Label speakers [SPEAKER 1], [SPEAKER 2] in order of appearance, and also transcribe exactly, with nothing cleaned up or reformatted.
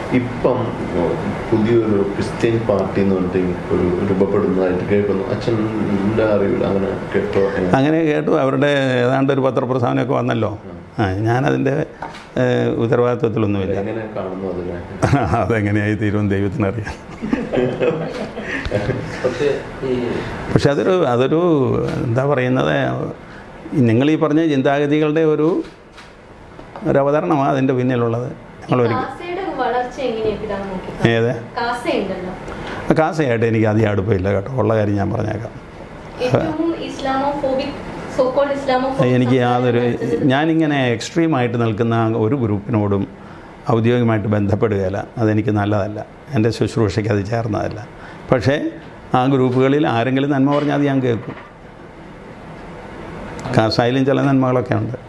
[SPEAKER 1] ഇപ്പം പുതിയൊരു Christian party എന്ന് പറഞ്ഞിട്ട് ഒരു രൂപപ്പെടുന്നതായിട്ട് കേൾക്കുന്നു. അച്ഛൻ്റെ അറിവിൽ അങ്ങനെ കേട്ടോ?
[SPEAKER 2] അങ്ങനെ കേട്ടു. അവരുടെ ഏതാണ്ട് ഒരു പത്രപ്രസ്ഥാനമൊക്കെ വന്നല്ലോ. ആ ഞാനതിൻ്റെ ഉത്തരവാദിത്വത്തിലൊന്നുമില്ല.
[SPEAKER 1] എങ്ങനെ കാണുന്നു അതിനെ?
[SPEAKER 2] അതെങ്ങനെയായി തീരും ദൈവത്തിനറിയാം. പക്ഷെ അതൊരു അതൊരു എന്താ പറയുന്നത്, നിങ്ങളീ പറഞ്ഞ ചിന്താഗതികളുടെ ഒരു ഒരു അവതരണമാണ് അതിൻ്റെ പിന്നിലുള്ളത്. ഞങ്ങളൊരിക്കൽ ഏത് കാസയായിട്ട് എനിക്ക് അധികം അടുപ്പമില്ല കേട്ടോ, ഉള്ള കാര്യം ഞാൻ പറഞ്ഞേക്കാം. എനിക്ക് യാതൊരു ഞാനിങ്ങനെ എക്സ്ട്രീമായിട്ട് നിൽക്കുന്ന ഒരു ഗ്രൂപ്പിനോടും ഔദ്യോഗികമായിട്ട് ബന്ധപ്പെടുകയില്ല. അതെനിക്ക് നല്ലതല്ല, എൻ്റെ ശുശ്രൂഷയ്ക്ക് അത് ചേർന്നതല്ല. പക്ഷേ ആ ഗ്രൂപ്പുകളിൽ ആരെങ്കിലും നന്മ പറഞ്ഞാൽ അത് ഞാൻ കേൾക്കും. കാസായാലും ചില നന്മകളൊക്കെ ഉണ്ട്.